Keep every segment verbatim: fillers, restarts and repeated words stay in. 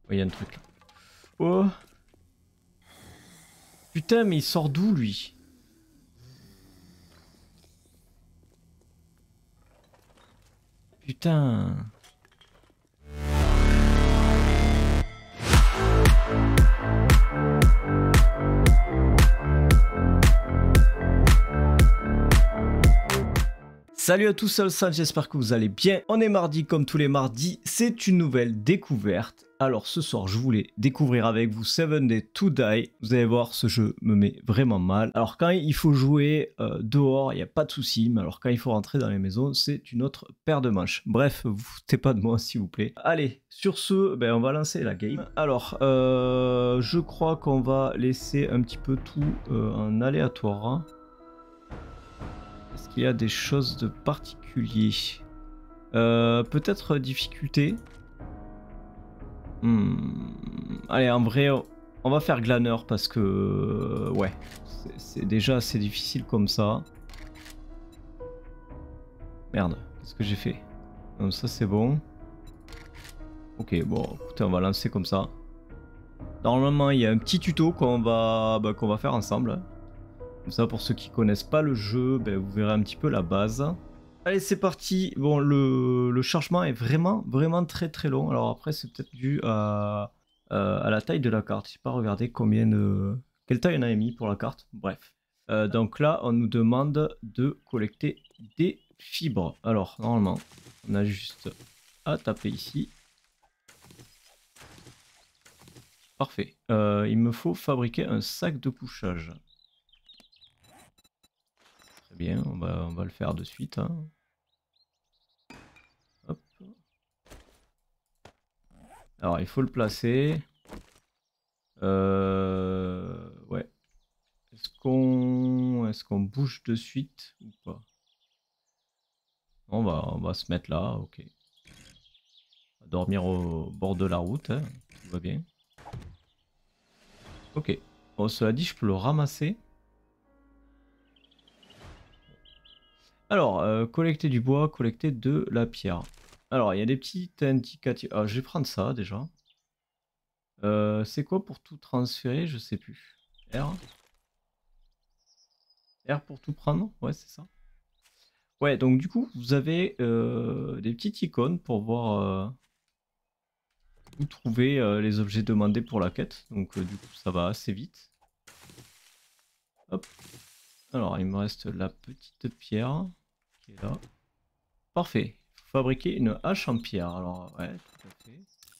Oh, il y a un truc là. Oh. Putain, mais il sort d'où lui? Putain. Salut à tous, c'est Olsan, j'espère que vous allez bien. On est mardi comme tous les mardis, c'est une nouvelle découverte. Alors ce soir, je voulais découvrir avec vous Seven Days to Die. Vous allez voir, ce jeu me met vraiment mal. Alors quand il faut jouer euh, dehors, il n'y a pas de souci. Mais alors quand il faut rentrer dans les maisons, c'est une autre paire de manches. Bref, vous foutez pas de moi s'il vous plaît. Allez, sur ce, ben, on va lancer la game. Alors, euh, je crois qu'on va laisser un petit peu tout euh, en aléatoire. Est-ce qu'il y a des choses de particulier? euh, Peut-être difficulté. Hmm. Allez, en vrai, on va faire Glaner parce que... Ouais, c'est déjà assez difficile comme ça. Merde, qu'est-ce que j'ai fait? Donc ça c'est bon. Ok, bon, écoutez, on va lancer comme ça. Normalement, il y a un petit tuto qu'on va, bah, qu'on va faire ensemble. Comme ça, pour ceux qui connaissent pas le jeu, ben, vous verrez un petit peu la base. Allez, c'est parti. Bon, le, le chargement est vraiment, vraiment très très long. Alors après, c'est peut-être dû à, à, à la taille de la carte. Je n'ai pas regardé combien de... Quelle taille on a mis pour la carte. Bref. Euh, donc là, on nous demande de collecter des fibres. Alors, normalement, on a juste à taper ici. Parfait. Euh, il me faut fabriquer un sac de couchage. Très bien, on va, on va le faire de suite. Hein. Hop. Alors, il faut le placer. Euh... Ouais. Est-ce qu'on est-ce qu'on bouge de suite ou pas? On va, on va se mettre là, ok. On va dormir au bord de la route, hein. Tout va bien. Ok. Bon, cela dit, je peux le ramasser. Alors, euh, collecter du bois, collecter de la pierre. Alors, il y a des petits indicatifs. Ah, je vais prendre ça déjà. Euh, c'est quoi pour tout transférer? Je sais plus. R. R pour tout prendre? Ouais, c'est ça. Ouais, donc du coup, vous avez euh, des petites icônes pour voir euh, où trouver euh, les objets demandés pour la quête. Donc euh, du coup, ça va assez vite. Hop. Alors, il me reste la petite pierre qui est là. Parfait. Il faut fabriquer une hache en pierre. Alors, ouais, tout à fait.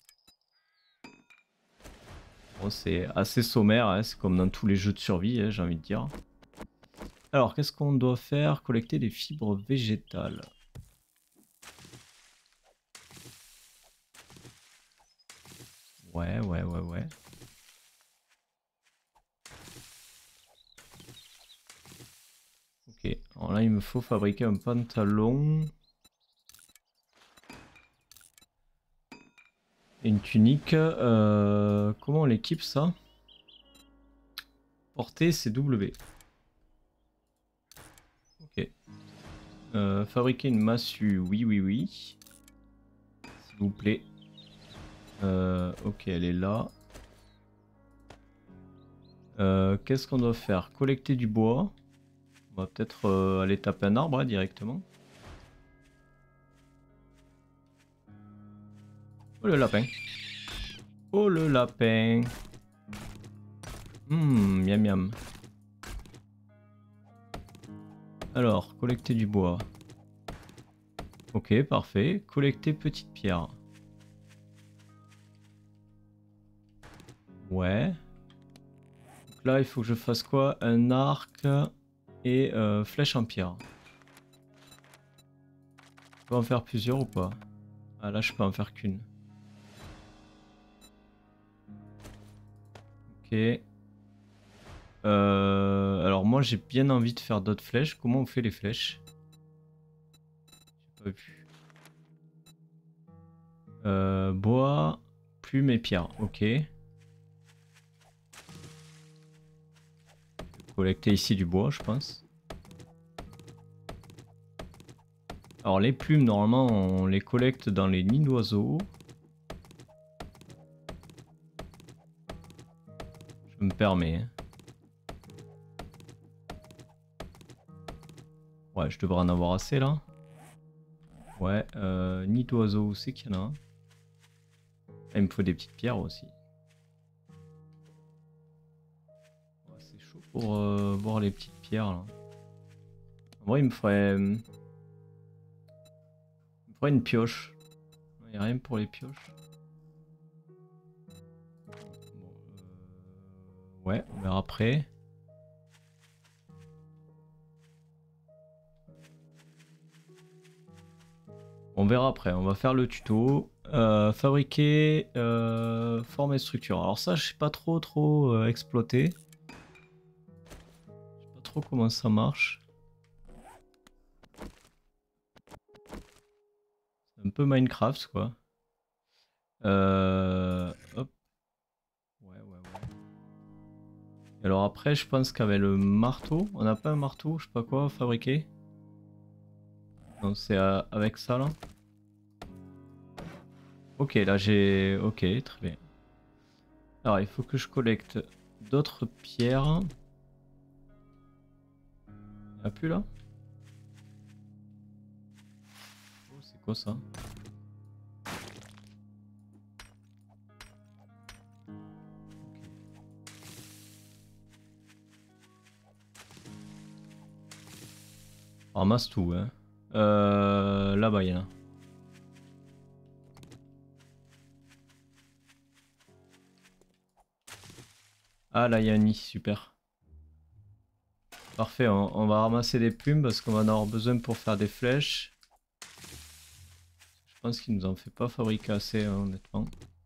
Bon, c'est assez sommaire, hein, c'est comme dans tous les jeux de survie, hein, j'ai envie de dire. Alors, qu'est-ce qu'on doit faire? Collecter des fibres végétales. Ouais, ouais, ouais, ouais. Ok, alors là, il me faut fabriquer un pantalon. Et une tunique. Euh, comment on l'équipe ça? Porter, c'est W. Ok. Euh, fabriquer une massue, oui, oui, oui. S'il vous plaît. Euh, ok, elle est là. Euh, Qu'est-ce qu'on doit faire? Collecter du bois. On va peut-être euh, aller taper un arbre hein, directement. Oh le lapin. Oh le lapin. Hum, miam miam. Alors, collecter du bois. Ok, parfait. Collecter petite pierre. Ouais. Donc là, il faut que je fasse quoi? Un arc et euh, flèche en pierre. Je peux en faire plusieurs ou pas? Ah là, je peux en faire qu'une. Ok. Euh, alors moi, j'ai bien envie de faire d'autres flèches. Comment on fait les flèches? J'ai pas vu. Euh, bois, plume et pierre. Ok. Collecter ici du bois, je pense. Alors les plumes, normalement, on les collecte dans les nids d'oiseaux. Je me permets. Hein. Ouais, je devrais en avoir assez là. Ouais, euh, nid d'oiseau, c'est qu'il y en a. Ah, il me faut des petites pierres aussi. Ouais, c'est chaud pour euh, voir les petites pierres là. En vrai, il me faudrait, il me faudrait une pioche. Il n'y a rien pour les pioches. Bon, euh... Ouais, on verra après. On verra après, on va faire le tuto. Euh, fabriquer euh, forme et structure. Alors ça, je sais pas trop trop euh, exploiter. Je sais pas trop comment ça marche. C'est un peu Minecraft quoi. Euh, hop. Ouais, ouais, ouais. Et alors après, je pense qu'avec le marteau, on n'a pas un marteau, je sais pas quoi, fabriquer. Non, c'est euh, avec ça là. Ok, là j'ai... Ok, très bien. Alors, il faut que je collecte d'autres pierres. Il n'y a plus là? Oh, c'est quoi ça? On ramasse tout, hein. Euh, Là-bas, il y en a. Ah, là, il y a un nid, super. Parfait, on, on va ramasser des plumes parce qu'on va en avoir besoin pour faire des flèches. Je pense qu'il nous en fait pas fabriquer assez, hein, honnêtement.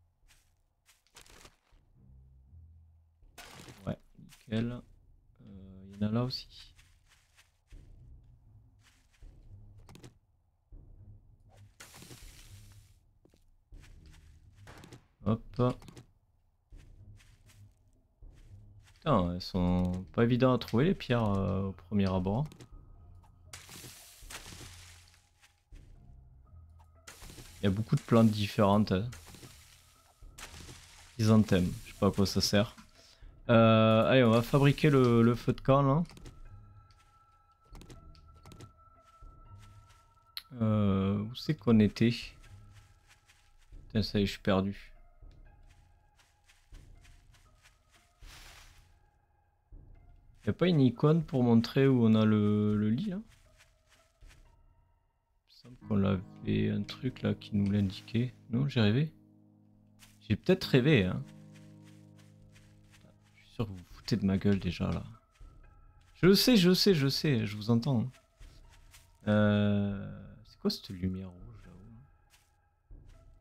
Ouais, nickel. Euh, il y en a là aussi. Hop. Putain, elles sont pas évidentes à trouver les pierres euh, au premier abord. Il y a beaucoup de plantes différentes. Hein. Chrysanthème, je sais pas à quoi ça sert. Euh, allez, on va fabriquer le, le feu de camp là. Euh, où c'est qu'on était? Putain, ça y est, je suis perdu. Y'a pas une icône pour montrer où on a le, le lit là? Il me semble qu'on avait un truc là qui nous l'indiquait. Non, j'ai rêvé. J'ai peut-être rêvé, hein. Je suis sûr que vous vous foutez de ma gueule déjà là. Je sais, je sais, je sais, je vous entends. Euh... C'est quoi cette lumière rouge là-haut?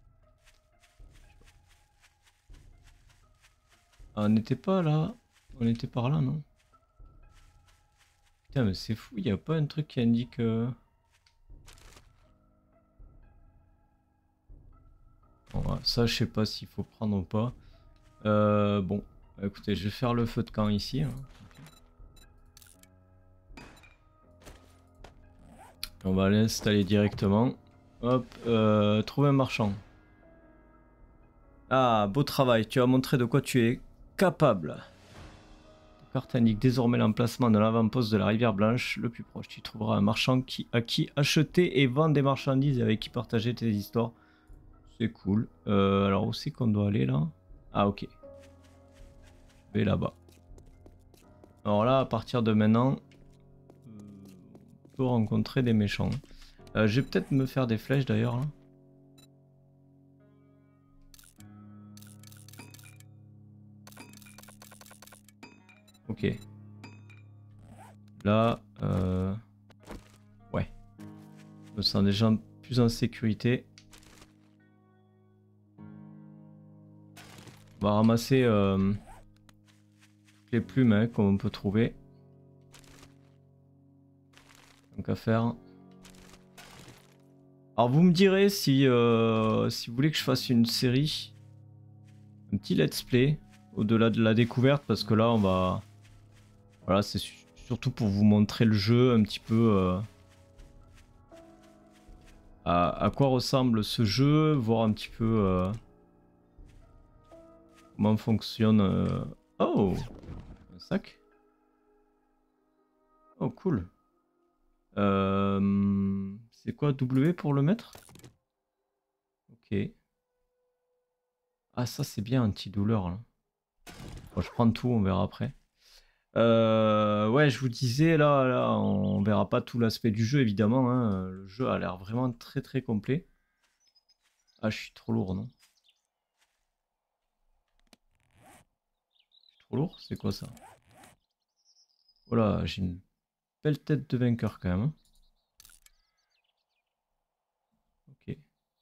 Ah, on n'était pas là. On était par là, non? Putain, mais c'est fou, il n'y a pas un truc qui indique... Euh... Bon, ouais, ça, je sais pas s'il faut prendre ou pas. Euh, bon, écoutez, je vais faire le feu de camp ici. Hein. On va l'installer directement. Hop, euh, trouver un marchand. Ah, beau travail, tu as montré de quoi tu es capable. Ta carte indique désormais l'emplacement de l'avant-poste de la rivière Blanche, le plus proche. Tu trouveras un marchand qui, à qui acheter et vendre des marchandises et avec qui partager tes histoires. C'est cool. Euh, alors où c'est qu'on doit aller là? Ah ok. Je vais là-bas. Alors là, à partir de maintenant, on peut rencontrer des méchants. Euh, je vais peut-être me faire des flèches d'ailleurs là. Ok. Là, euh... ouais. Je me sens déjà plus en sécurité. On va ramasser euh, toutes les plumes hein, qu'on peut trouver. Donc à faire. Alors vous me direz si, euh, si vous voulez que je fasse une série. Un petit let's play. Au-delà de la découverte. Parce que là on va... Voilà, c'est surtout pour vous montrer le jeu un petit peu... Euh, à, à quoi ressemble ce jeu. Voir un petit peu... Euh, comment fonctionne... Euh, Oh, un sac. Oh, cool. Euh, c'est quoi W pour le mettre? Ok. Ah, ça c'est bien, antidouleur là. Bon, je prends tout, on verra après. Euh, ouais, je vous disais, là, là, on verra pas tout l'aspect du jeu évidemment. Hein. Le jeu a l'air vraiment très très complet. Ah, je suis trop lourd, non? Je suis trop lourd? C'est quoi ça? Voilà, j'ai une belle tête de vainqueur quand même. Hein. Ok.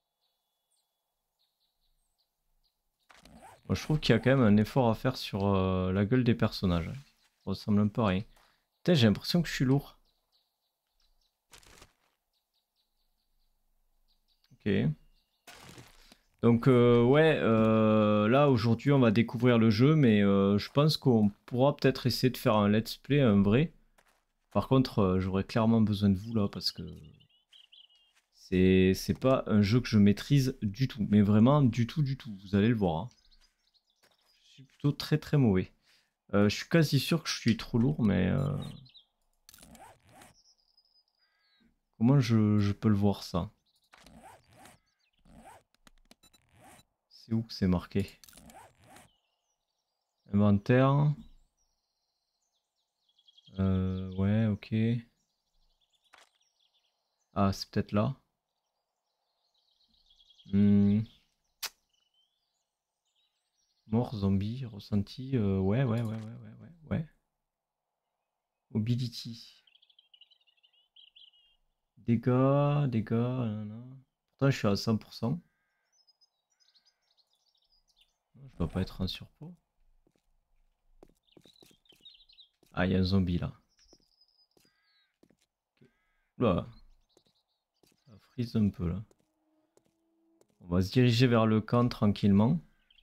Moi, je trouve qu'il y a quand même un effort à faire sur euh, la gueule des personnages. Ça ressemble un peu à rien. Putain, j'ai l'impression que je suis lourd. Ok. Donc euh, ouais, euh, là aujourd'hui on va découvrir le jeu, mais euh, je pense qu'on pourra peut-être essayer de faire un let's play, un vrai. Par contre, euh, j'aurais clairement besoin de vous là, parce que c'est c'est pas un jeu que je maîtrise du tout. Mais vraiment du tout, du tout. Vous allez le voir. Hein. Je suis plutôt très très mauvais. Euh, je suis quasi sûr que je suis trop lourd, mais... Euh... Comment je, je peux le voir ça? C'est où que c'est marqué? Inventaire. Euh, ouais, ok. Ah, c'est peut-être là. Hmm. Mort, zombie, ressenti. Euh, ouais, ouais, ouais, ouais, ouais, ouais, ouais. Mobility. Dégâts, dégâts. Nanana. Pourtant, je suis à cent pour cent. Je dois pas être en surpoids. Ah, il y a un zombie là. Oula, ça frise un peu là. On va se diriger vers le camp tranquillement.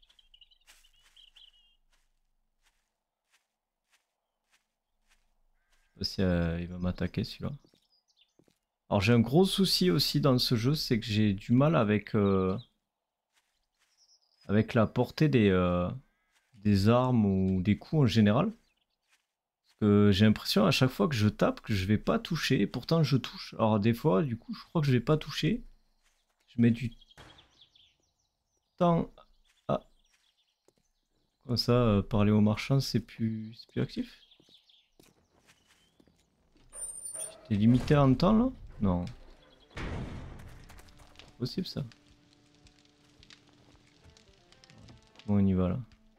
Je sais pas si euh, il va m'attaquer celui-là. Alors j'ai un gros souci aussi dans ce jeu, c'est que j'ai du mal avec, euh, avec la portée des, euh, des armes ou des coups en général. Parce que j'ai l'impression à chaque fois que je tape que je vais pas toucher, et pourtant je touche. Alors des fois, du coup, je crois que je vais pas toucher. Je mets du temps à... Comme ça, euh, parler aux marchands, c'est plus, c'est plus actif. T'es limité en temps là? Non, c'est possible ça. Bon, on y va là.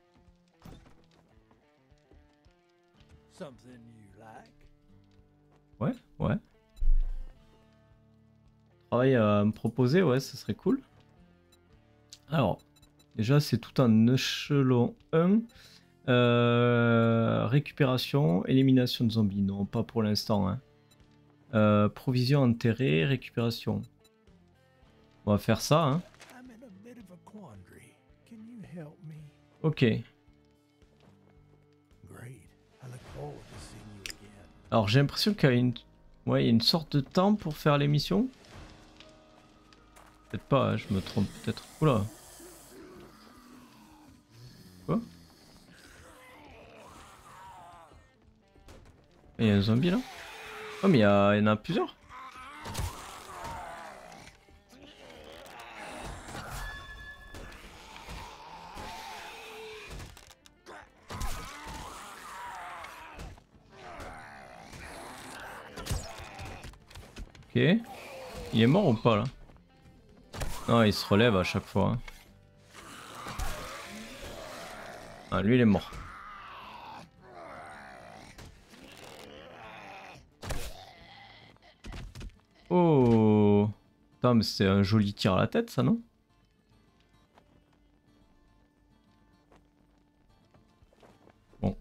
Ouais, ouais. Travail à me proposer, ouais, ça serait cool. Alors, déjà, c'est tout un échelon un. Euh, récupération, élimination de zombies. Non, pas pour l'instant. Hein. Euh, provision enterrée, récupération. On va faire ça. Hein. Ok. Alors, j'ai l'impression qu'il y a une... Ouais, il y a une sorte de temps pour faire l'émission. Peut-être pas, hein, je me trompe peut-être. Oula. Quoi? Il y a un zombie là? Oh mais il y, a... il y en a plusieurs. Ok. Il est mort ou pas là? Non, il se relève à chaque fois. Hein. Ah, lui il est mort. Oh. Putain, mais c'est un joli tir à la tête ça, non? Bon.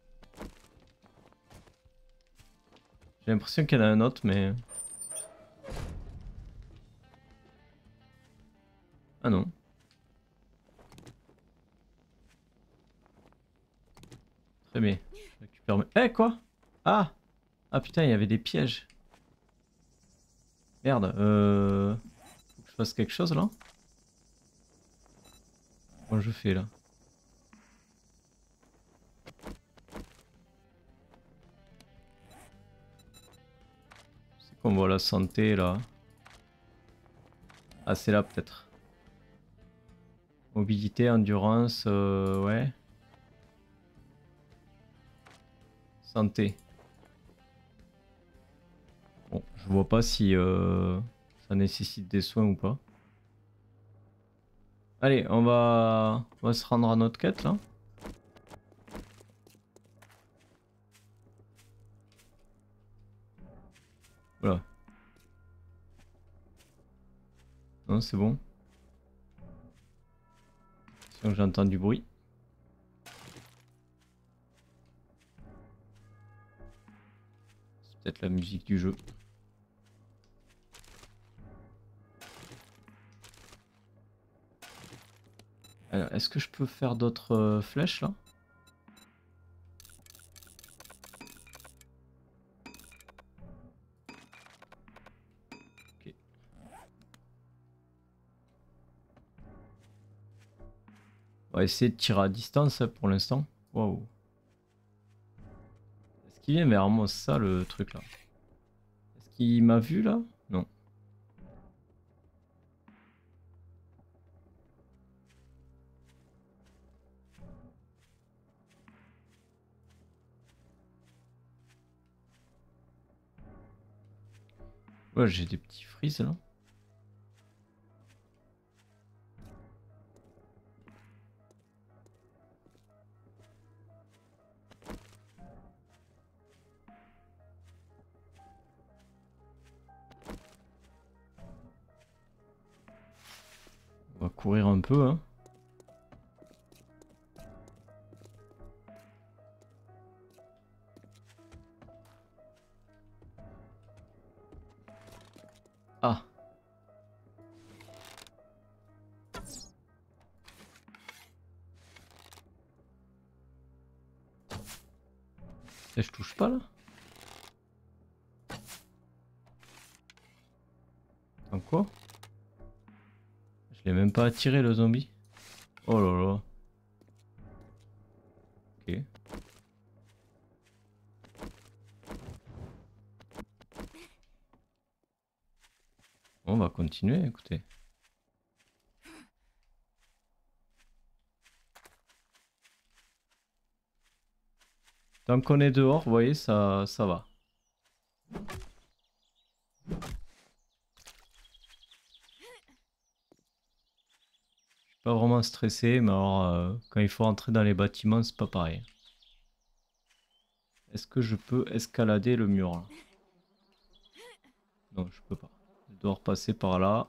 J'ai l'impression qu'il y en a un autre, mais... Ah non. Très bien. Je récupère mes... Eh quoi? Ah! Ah putain, il y avait des pièges. Merde, euh... Faut que je fasse quelque chose là? Comment je fais là? qu'on voit la santé là? Ah, c'est là peut-être. Mobilité, endurance, euh, ouais. Santé. Bon, je vois pas si euh, ça nécessite des soins ou pas. Allez, on va, on va se rendre à notre quête là. Voilà. Non, c'est bon. Sinon j'entends du bruit. C'est peut-être la musique du jeu. Alors, est-ce que je peux faire d'autres euh, flèches là? Ok. On va essayer de tirer à distance hein, pour l'instant. Waouh. Est-ce qu'il vient vers moi? C'est ça le truc là. Est-ce qu'il m'a vu là? Non. Ouais, j'ai des petits frises là. On va courir un peu hein. Ah. Et je touche pas là? En quoi? Je l'ai même pas attiré le zombie. Oh là là. Ok. On va continuer, écoutez. Tant qu'on est dehors, vous voyez, ça, ça va. Je suis pas vraiment stressé, mais alors euh, quand il faut entrer dans les bâtiments, c'est pas pareil. Est-ce que je peux escalader le mur là? Non, je peux pas. Je dois repasser par là.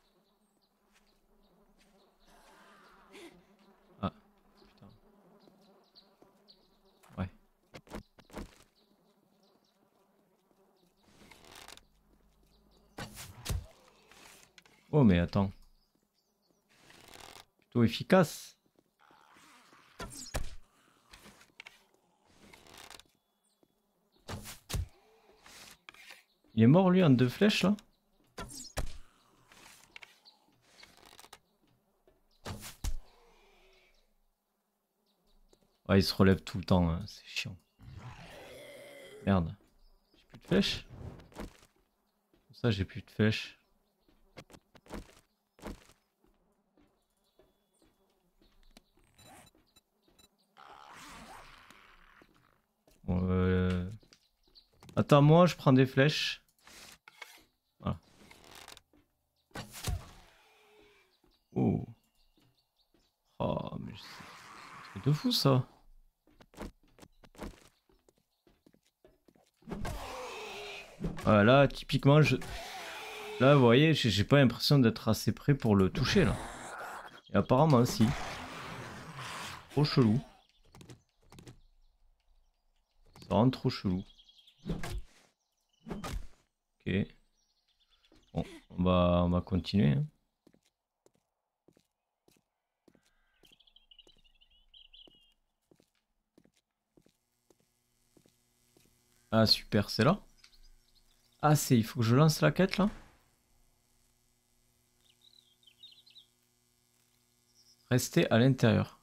Ah, putain. Ouais. Oh, mais attends. Plutôt efficace. Il est mort lui en deux flèches là? Ouais, il se relève tout le temps, hein. C'est chiant. Merde. J'ai plus de flèches? Ça, j'ai plus de flèches. Bon, euh... Attends, moi, je prends des flèches. Voilà. Oh. Oh, mais c'est un truc de fou ça. Voilà, typiquement, je... Là, vous voyez, j'ai pas l'impression d'être assez près pour le toucher, là. Et apparemment, si. Trop chelou. Ça rend trop chelou. Ok. Bon, on va, on va continuer. Hein. Ah, super, c'est là. Ah, c'est... Il faut que je lance la quête, là. Rester à l'intérieur.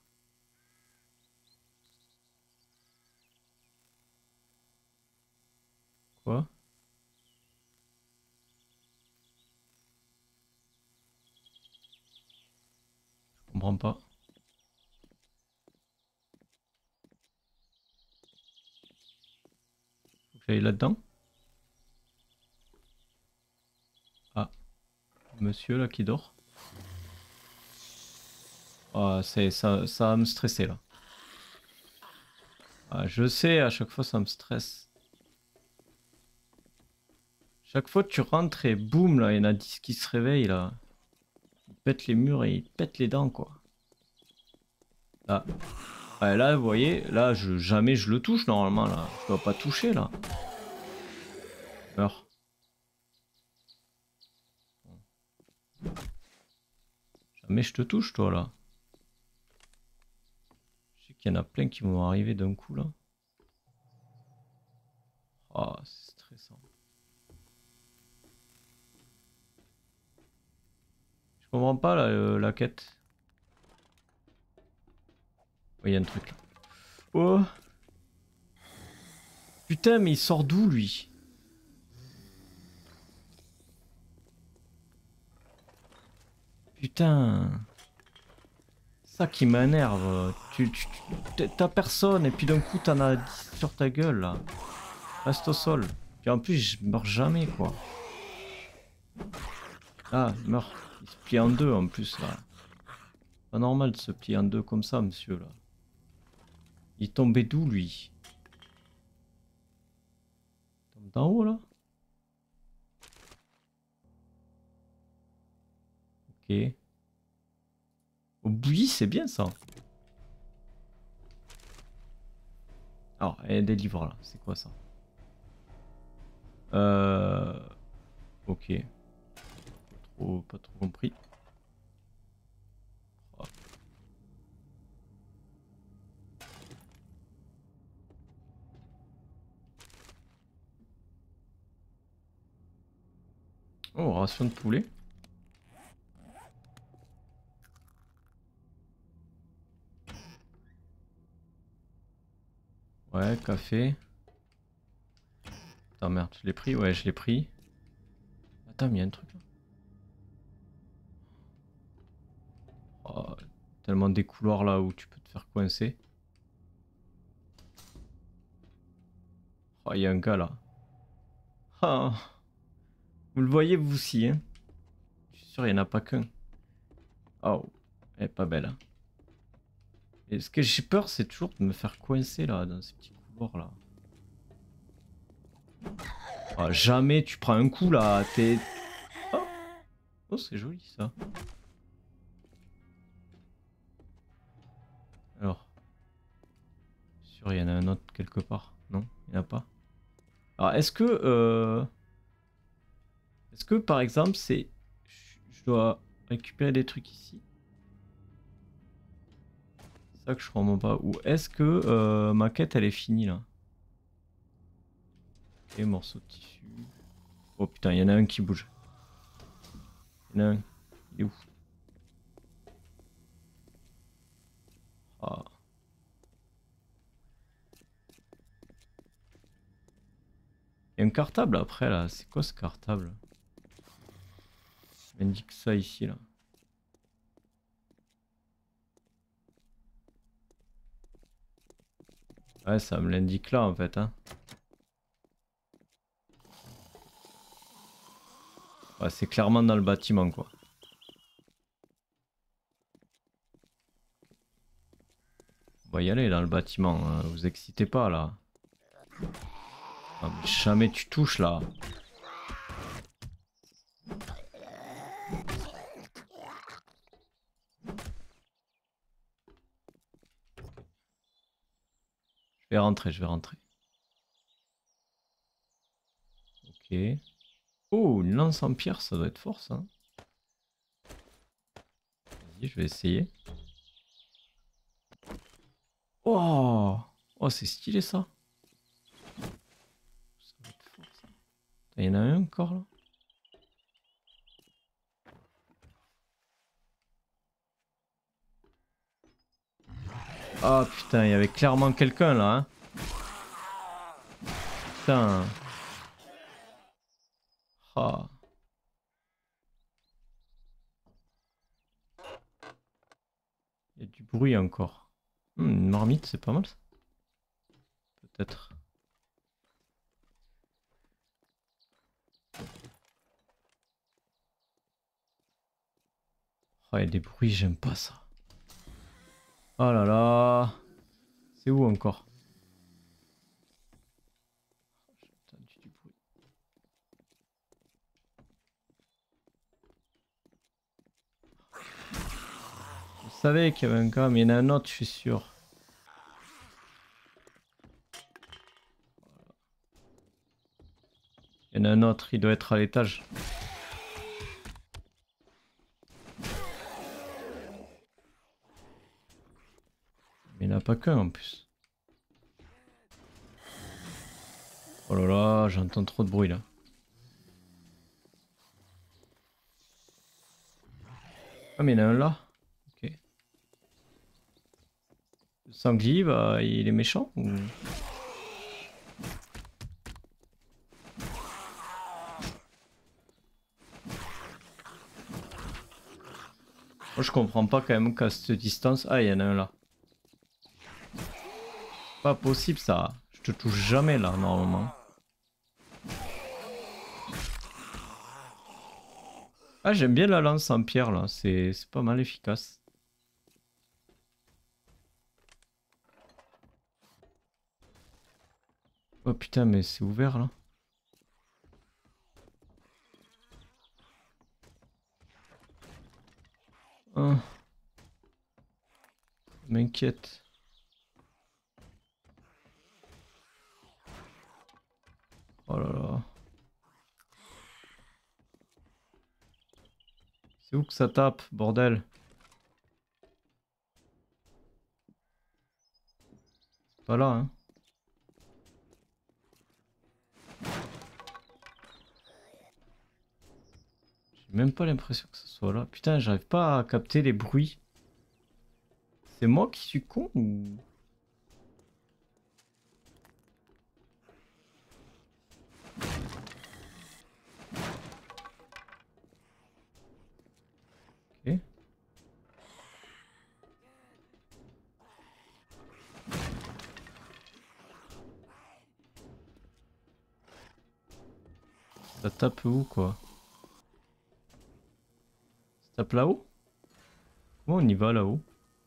Quoi? comprends pas. Faut que j'aille là-dedans. Ah, monsieur là qui dort. Ah, c'est ça, ça va me stresser là. Ah, je sais, à chaque fois ça me stresse. Chaque fois que tu rentres et boum là, il y en a dix qui se réveillent là. Ils pètent les murs et ils pètent les dents quoi. Là. Ouais, là, vous voyez, là, je, jamais je le touche normalement là. Je dois pas toucher là. Meurs. Jamais je te touche toi là. Je sais qu'il y en a plein qui vont arriver d'un coup là. Ah, oh, c'est stressant. Je comprends pas la, euh, la quête. Oh, il y a un truc là. Oh. Putain, mais il sort d'où lui? Putain. Ça qui m'énerve. Tu, tu, tu t'as personne et puis d'un coup t'en as dix sur ta gueule là. Reste au sol. Puis en plus, je meurs jamais quoi. Ah, il meurt. Il se plie en deux en plus là. Pas normal de se plier en deux comme ça, monsieur là. Il tombait d'où lui? Il tombe d'en haut là? Ok. Au bouilli, c'est bien ça. Alors, il y a des livres là. C'est quoi ça? Euh. Ok. Pas trop, pas trop compris. Oh. Oh, ration de poulet. Ouais, café. Attends, merde, je l'ai pris? Ouais, je l'ai pris. Attends, mais il y a un truc là. Oh, tellement des couloirs là où tu peux te faire coincer. Oh, il y a un gars là. Ah, vous le voyez vous aussi, hein? Je suis sûr, il n'y en a pas qu'un. Oh, elle est pas belle. Hein. Et ce que j'ai peur, c'est toujours de me faire coincer là, dans ces petits couloirs là. Oh, jamais tu prends un coup là, t'es... Oh, oh c'est joli ça. Alors, sûr, il y en a un autre quelque part. Non, il n'y en a pas. Alors, est-ce que... Euh... Est-ce que par exemple, c'est... Je dois récupérer des trucs ici? C'est ça que je comprends pas. Ou est-ce que euh, ma quête, elle est finie là? Ok, morceau de tissu. Oh putain, il y en a un qui bouge. Il y en a un. Il est où? Ah. Il y a un cartable après là. C'est quoi ce cartable? Il m'indique ça ici là. Ouais, ça me l'indique là en fait. Hein. Ouais, c'est clairement dans le bâtiment quoi. On va y aller dans le bâtiment. Hein. Vous excitez pas là. Ah, mais jamais tu touches là. Je vais rentrer, je vais rentrer. Ok. Oh, une lance en pierre, ça doit être fort ça. Vas-y, je vais essayer. Oh, oh c'est stylé ça. Ça doit être fort ça. Il y en a un encore là. Ah oh, putain, il y avait clairement quelqu'un là. Hein. Putain. Ah. bruit encore. Hmm, une marmite, c'est pas mal ça. Peut-être. Oh, il y a des bruits, j'aime pas ça. Oh là là. C'est où encore? J'ai entendu du bruit. Je savais qu'il y avait un gars, mais il y en a un autre, je suis sûr. Il y en a un autre, il doit être à l'étage. Mais il n'y en a pas qu'un en plus. Oh là là, j'entends trop de bruit là. Ah mais il y en a un là. Ok. Le sanglier, bah, il est méchant ou... Moi je comprends pas quand même qu'à cette distance... Ah, il y en a un là. Pas possible ça. Je te touche jamais là, normalement. Ah, j'aime bien la lance en pierre là. C'est pas mal efficace. Oh putain, mais c'est ouvert là. Oh. Ça m'inquiète. Oh là là. C'est où que ça tape, bordel? C'est pas là, hein. J'ai même pas l'impression que ce soit là. Putain, j'arrive pas à capter les bruits. C'est moi qui suis con ou... Ok. Ça tape où quoi? Ça tape là-haut? Comment on y va là-haut?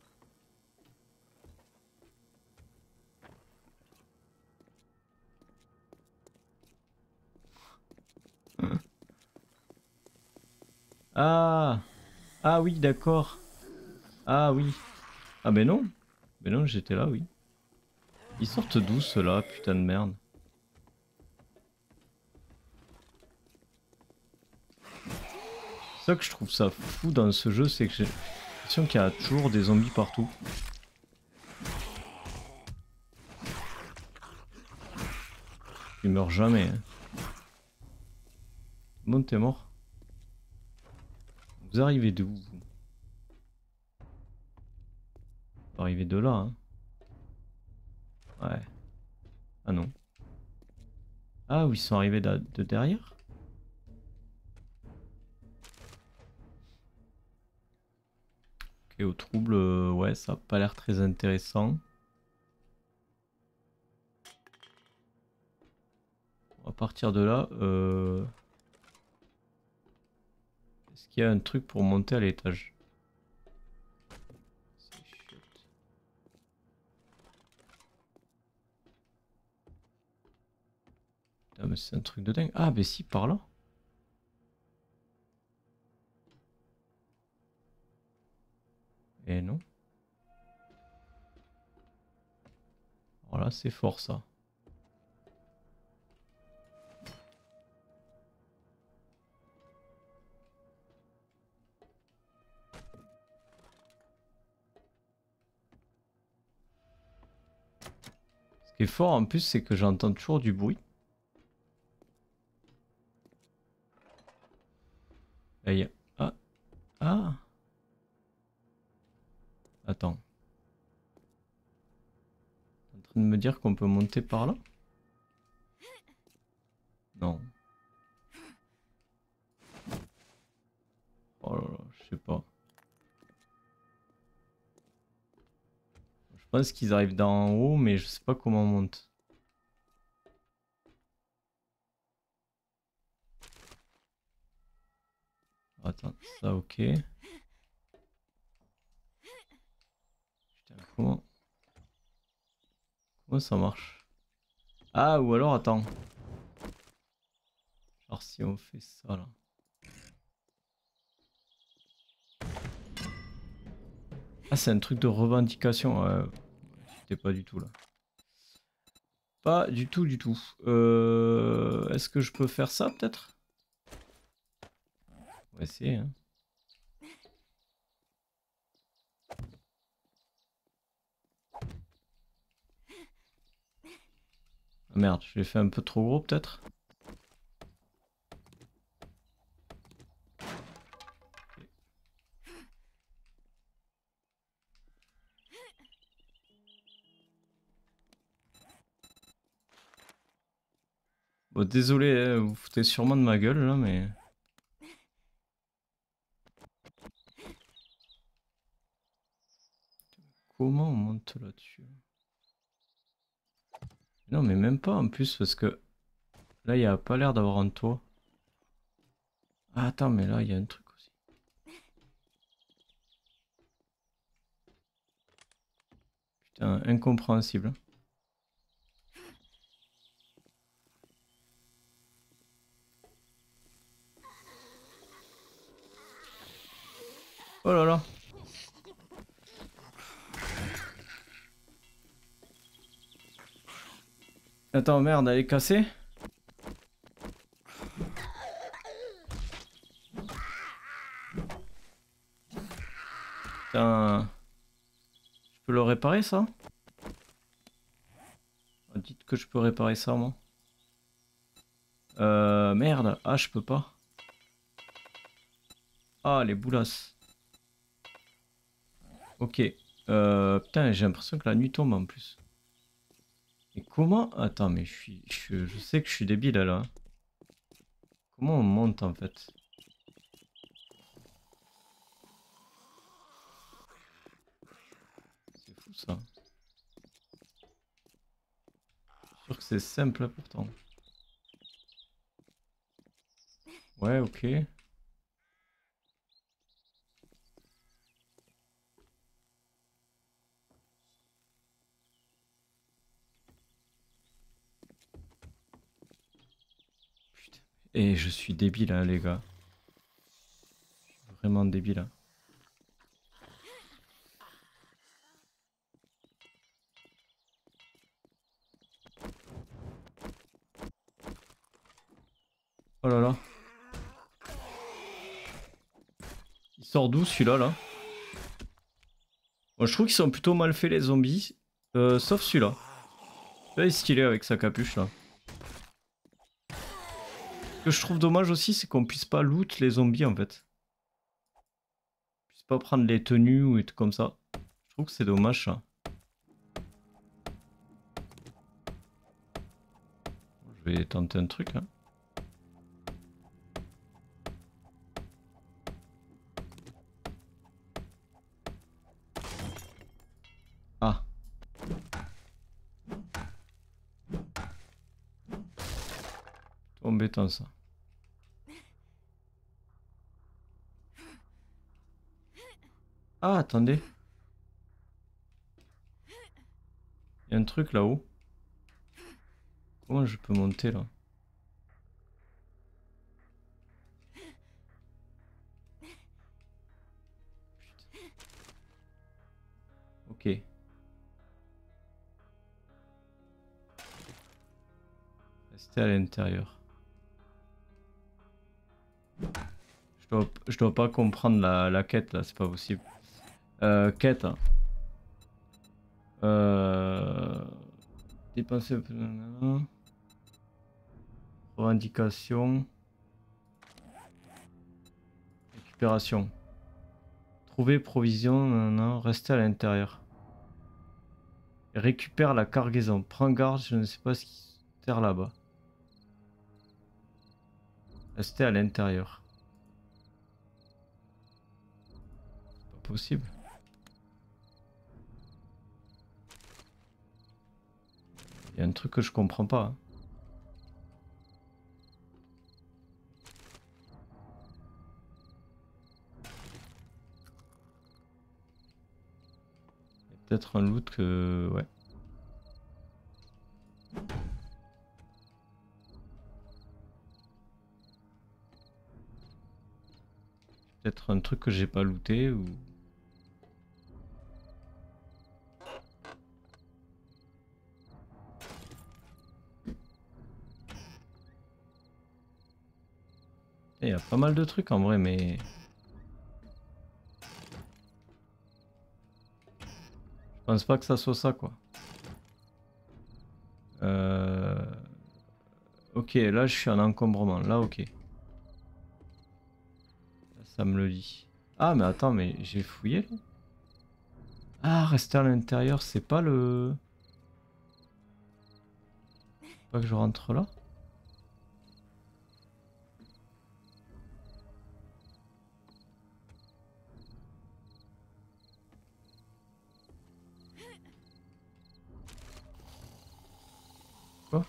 Ah! Ah oui, d'accord. Ah oui. Ah ben non. Ben non, j'étais là, oui. Ils sortent d'où ceux-là, putain de merde? C'est ça que je trouve ça fou dans ce jeu, c'est que j'ai l'impression qu'il y a toujours des zombies partout. Ils meurent jamais. Hein. Bon, t'es mort. Vous arrivez d'où vous? Vous arrivez de là, hein. Ouais. Ah non. Ah oui, ils sont arrivés de, de derrière? Ok, au trouble, euh, ouais, ça a pas l'air très intéressant. À partir de là, euh... est-ce qu'il y a un truc pour monter à l'étage? Ah mais c'est un truc de dingue. Ah mais si, par là. Et non. Voilà, c'est fort ça. Ce qui est fort en plus, c'est que j'entends toujours du bruit. Là, y a... Ah, ah. Attends. T'es en train de me dire qu'on peut monter par là? Non. Oh là là, je sais pas. pense qu'ils arrivent d'en haut, mais je sais pas comment on monte. Attends, ça ok. Putain, comment... comment ça marche? Ah, ou alors attends. Alors si on fait ça là. Ah, c'est un truc de revendication. Ouais, c'était pas du tout là. Pas du tout, du tout. Euh... Est-ce que je peux faire ça peut-être? On va essayer. Hein. Ah, merde, je l'ai fait un peu trop gros peut-être. Bon, désolé, hein, vous vous foutez sûrement de ma gueule là, mais... Comment on monte là-dessus? Non, mais même pas en plus, parce que là, il n'y a pas l'air d'avoir un toit. Ah, attends, mais là, il y a un truc aussi. Putain, incompréhensible. Oh là là. Attends, merde, elle est cassée? Putain... Je peux le réparer, ça? Oh, dites que je peux réparer ça, moi. Euh... Merde. Ah, je peux pas. Ah, les boulasses. Ok. Euh... Putain, j'ai l'impression que la nuit tombe, en plus. Et comment... Attends, mais je suis... Je, je sais que je suis débile, là. Comment on monte, en fait? C'est fou, ça. Je suis sûr que c'est simple, pourtant. Ouais, ok. Putain. Et je suis débile, hein, les gars. Je suis vraiment débile. Hein. Oh là là. Il sort d'où, celui-là, là? Moi, je trouve qu'ils sont plutôt mal faits, les zombies. Euh, sauf celui-là. Celui-là est stylé avec sa capuche, là. Ce que je trouve dommage aussi, c'est qu'on puisse pas loot les zombies, en fait. On puisse pas prendre les tenues ou des trucs comme ça. Je trouve que c'est dommage, ça. Je vais tenter un truc, là. Ah. Embêtant, ça. Ah, attendez. Il y a un truc là-haut. Comment je peux monter, là? Ok. Rester à l'intérieur. Je dois, je dois pas comprendre la, la quête, là. C'est pas possible. Euh, quête. Hein. Euh... Dépenser un peu... nanana. Revendication. Récupération. Trouver provision, nanana. Rester à l'intérieur. Récupère la cargaison. Prends garde, je ne sais pas ce qui se terre là-bas. Rester à l'intérieur. C'est pas possible. Il y a un truc que je comprends pas. Hein. Il y a peut-être un loot que... Ouais. Peut-être un truc que j'ai pas looté ou... Il y a pas mal de trucs en vrai, mais... Je pense pas que ça soit ça, quoi. Euh... Ok, là je suis en encombrement. Là, ok. Là, ça me le dit. Ah, mais attends, mais j'ai fouillé là. Ah, rester à l'intérieur, c'est pas le... Pas que je rentre là. Quoi?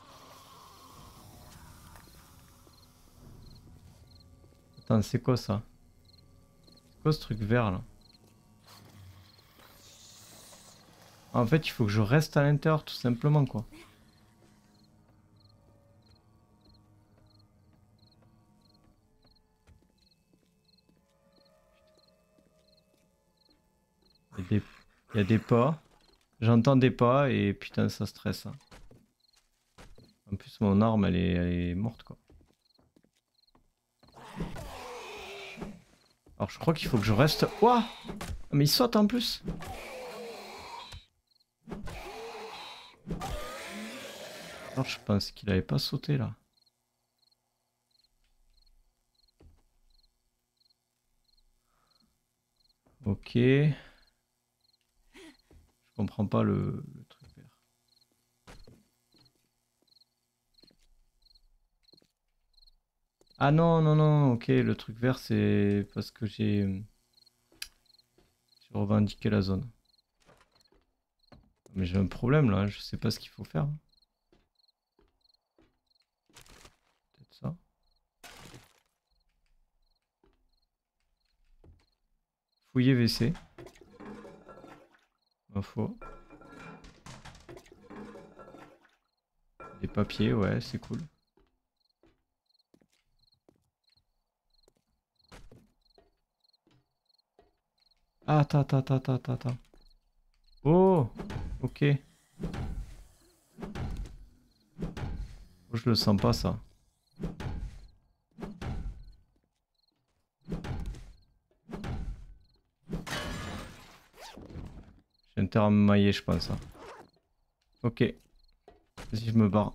Attends, c'est quoi ça? C'est quoi ce truc vert là? En fait, il faut que je reste à l'intérieur tout simplement, quoi. Il y a des, il y a des pas. J'entends des pas et putain, ça stresse. Hein. En plus, mon arme, elle est, elle est morte, quoi. Alors, je crois qu'il faut que je reste... Ouah! Mais il saute en plus! Alors, je pense qu'il avait pas sauté, là. Ok. Je comprends pas le, le truc vert. Ah non, non, non, ok, le truc vert, c'est parce que j'ai... J'ai revendiqué la zone. Mais j'ai un problème, là, je sais pas ce qu'il faut faire. Peut-être ça. Fouiller W C. Info. Des papiers, ouais, c'est cool. Ah, attends, attends, attends, attends, attends. Oh, ok. Oh, je le sens pas, ça. J'ai intérêt à me mailler, je pense. Hein. Ok. Vas-y, je me barre.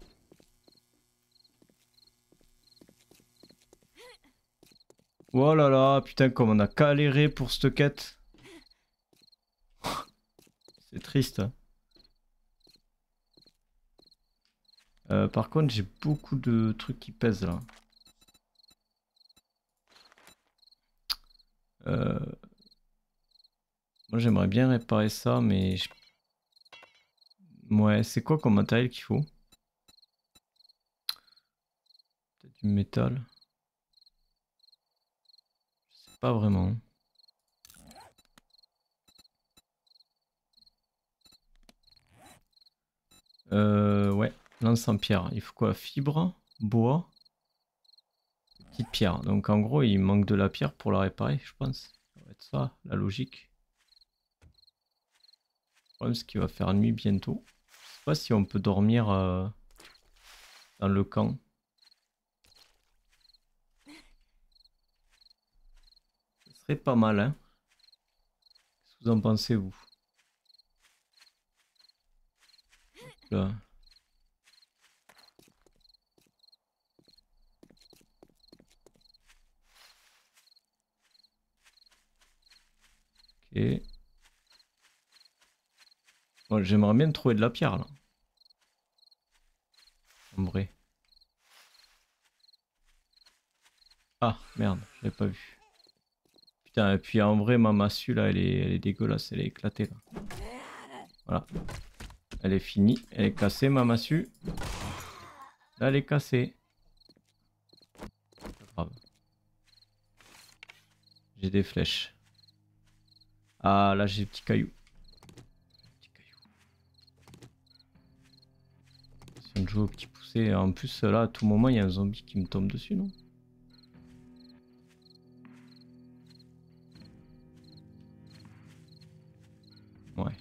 Oh là là, putain, comme on a galéré pour cette quête. C'est triste. Hein. Euh, par contre, j'ai beaucoup de trucs qui pèsent là. Euh... Moi, j'aimerais bien réparer ça, mais... Je... Ouais, c'est quoi comme matériel qu'il faut? Peut-être du métal. Je sais pas vraiment. Euh, ouais, lance en pierre. Il faut quoi? Fibre, bois, petite pierre. Donc en gros, il manque de la pierre pour la réparer, je pense. Ça va être ça, la logique. Le problème, c'est qu'il va faire nuit bientôt. Je sais pas si on peut dormir euh, dans le camp. Ce serait pas mal, hein. Qu'est-ce que vous en pensez, vous? Là. Ok. Bon, j'aimerais bien trouver de la pierre, là. En vrai. Ah, merde, je l'avais pas vu. Putain, et puis en vrai, ma massue, là, elle est, elle est dégueulasse, elle est éclatée, là. Voilà. Elle est finie. Elle est cassée, ma massue. Là, elle est cassée. Pas grave. J'ai des flèches. Ah, là, j'ai des petits cailloux. Petits cailloux. Si on joue au petit poussé. En plus, là, à tout moment, il y a un zombie qui me tombe dessus, non? Ouais.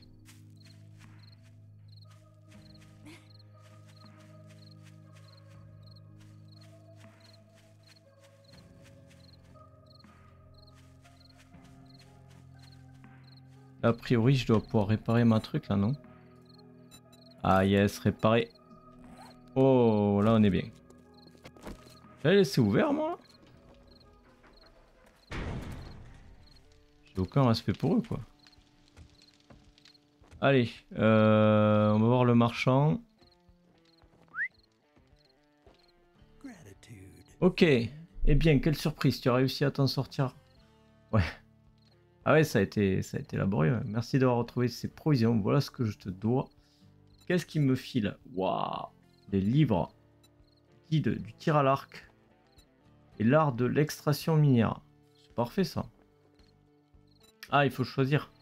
Là, a priori, je dois pouvoir réparer ma truc, là, non? Ah, yes, réparer. Oh, là, on est bien. J'ai laissé ouvert, moi? J'ai aucun respect pour eux, quoi. Allez, euh, on va voir le marchand. Ok. Eh bien, quelle surprise, tu as réussi à t'en sortir. Ouais. Ah ouais, ça a été, ça a été laborieux. Merci d'avoir retrouvé ces provisions. Voilà ce que je te dois. Qu'est-ce qu'il me file? Waouh. Des livres. Guide du tir à l'arc. Et l'art de l'extraction minière. C'est parfait, ça. Ah, il faut choisir.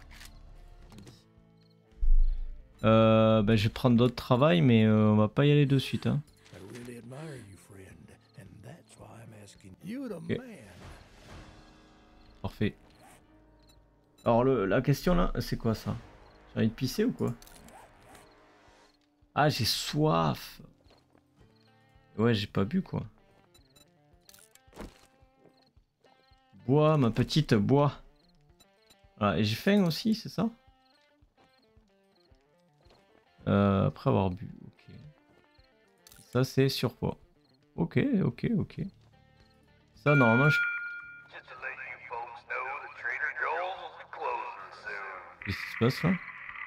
Euh, ben, je vais prendre d'autres travail, mais euh, on va pas y aller de suite. Hein. Okay. Parfait. Alors le, la question là, c'est quoi ça? J'ai envie de pisser ou quoi? Ah, j'ai soif. Ouais, j'ai pas bu quoi. Bois, ma petite, bois. Voilà, et j'ai faim aussi, c'est ça? euh, Après avoir bu, ok. Ça c'est surpoids. Ok, ok, ok. Ça normalement je... Qu'est-ce qui se passe là?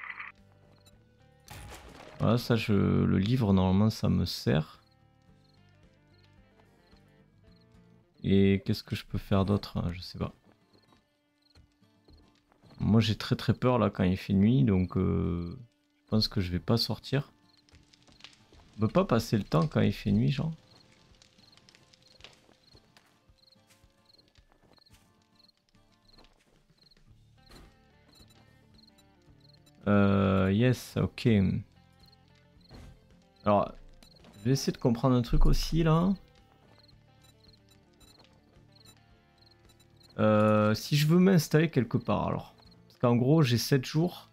Voilà, ça je... Le livre normalement ça me sert. Et qu'est-ce que je peux faire d'autre? Je sais pas. Moi j'ai très très peur là quand il fait nuit, donc euh, je pense que je vais pas sortir. On peut pas passer le temps quand il fait nuit, genre. Euh, yes, ok. Alors, je vais essayer de comprendre un truc aussi là. Euh, si je veux m'installer quelque part, alors. Parce qu'en gros, j'ai sept jours.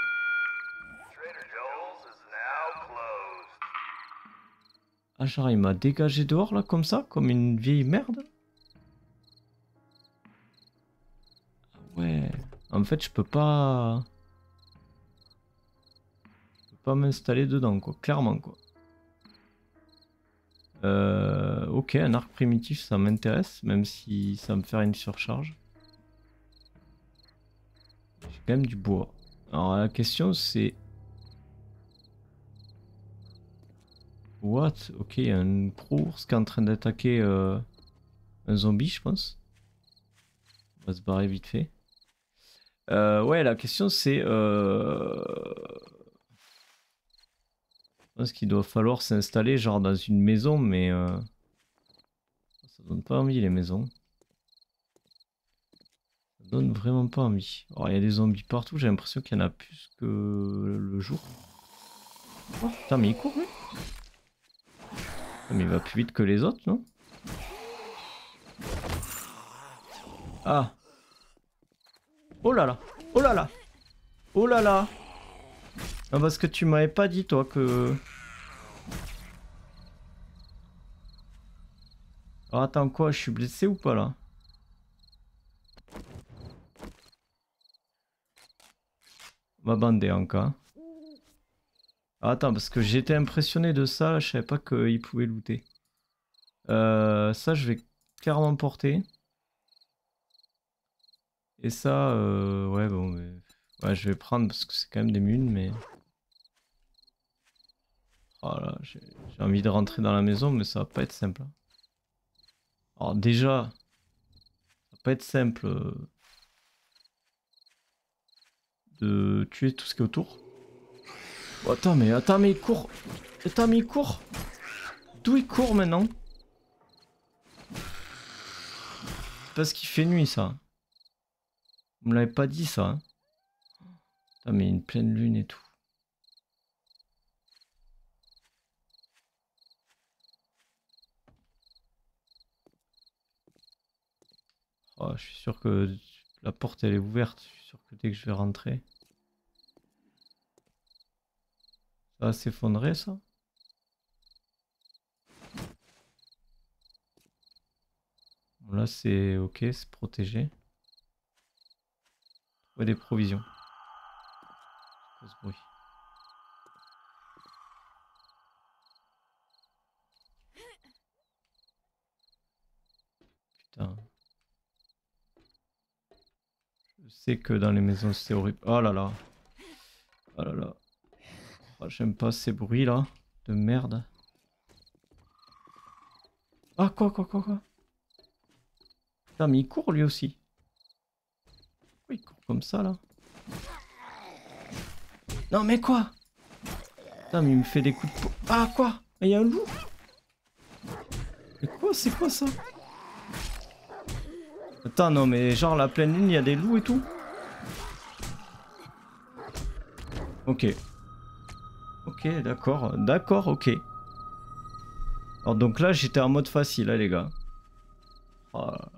Ah, genre, il m'a dégagé dehors là, comme ça, comme une vieille merde. Ah ouais. En fait, je peux pas. Je peux pas m'installer dedans, quoi. Clairement, quoi. Euh, ok, un arc primitif, ça m'intéresse, même si ça va me faire une surcharge. J'ai quand même du bois. Alors la question c'est... What? Ok, il y a une pro-ours qui est en train d'attaquer euh, un zombie, je pense. On va se barrer vite fait. Euh, ouais, la question c'est... Euh... Je pense qu'il doit falloir s'installer genre dans une maison, mais... Euh... Ça donne pas envie les maisons. Ça donne vraiment pas envie. Alors il y a des zombies partout, j'ai l'impression qu'il y en a plus que le jour. Oh, putain, mais il court lui. Mais il va plus vite que les autres, non? Ah. Oh là là. Oh là là. Oh là là. Ah, parce que tu m'avais pas dit toi que... Alors attends quoi, je suis blessé ou pas là? Ma bandée encore. Ah, attends, parce que j'étais impressionné de ça, je savais pas qu'il pouvait looter. Euh, ça je vais clairement porter. Et ça, euh, ouais bon, mais... ouais je vais prendre parce que c'est quand même des munes, mais... Oh là, j'ai envie de rentrer dans la maison, mais ça va pas être simple. Alors déjà, ça va pas être simple euh, de tuer tout ce qui est autour. Oh, attends, mais attends, mais il court. Attends, mais il court. D'où il court maintenant? C'est parce qu'il fait nuit, ça. Vous me l'avez pas dit, ça. Hein. Putain, mais une pleine lune et tout. Oh, je suis sûr que la porte, elle est ouverte. Je suis sûr que dès que je vais rentrer... Ça va s'effondrer, ça? Bon, là, c'est ok, c'est protégé. Ouais, des provisions. Pas ce bruit. Putain. Je sais que dans les maisons, c'est horrible. Oh là là. Oh là là. Oh, j'aime pas ces bruits là. De merde. Ah, quoi, quoi, quoi, quoi. Putain, mais il court lui aussi. Pourquoi il court comme ça là? Non, mais quoi? Putain, mais il me fait des coups de peau. Ah, quoi? Il y a un loup? Mais quoi? C'est quoi ça? Attends, non, mais genre la pleine lune, il y a des loups et tout? Ok. Ok, d'accord. D'accord, ok. Alors donc là, j'étais en mode facile, hein, les gars. Oh là.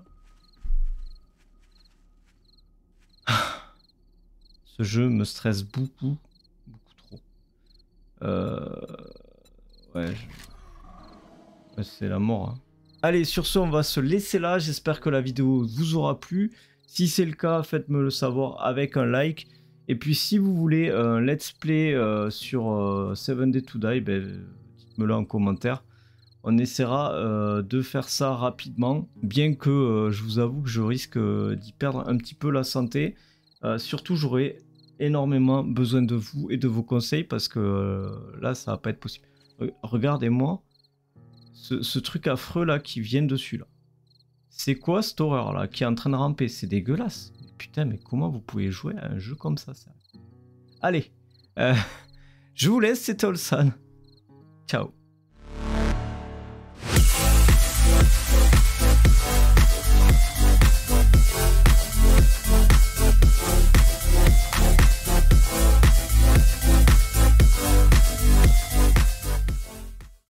Ce jeu me stresse beaucoup. Beaucoup trop. Euh... Ouais, je... ouais, c'est la mort. Hein. Allez, sur ce, on va se laisser là. J'espère que la vidéo vous aura plu. Si c'est le cas, faites-me le savoir avec un like. Et puis si vous voulez un let's play euh, sur euh, seven Days to Die, ben, dites-me-le en commentaire. On essaiera euh, de faire ça rapidement, bien que euh, je vous avoue que je risque euh, d'y perdre un petit peu la santé. Euh, surtout, j'aurai énormément besoin de vous et de vos conseils parce que euh, là, ça va pas être possible. Regardez-moi ce, ce truc affreux là qui vient dessus là. C'est quoi cette horreur là qui est en train de ramper? C'est dégueulasse. Mais putain, mais comment vous pouvez jouer à un jeu comme ça, ça Allez, euh, je vous laisse, c'était Olsan. Ciao.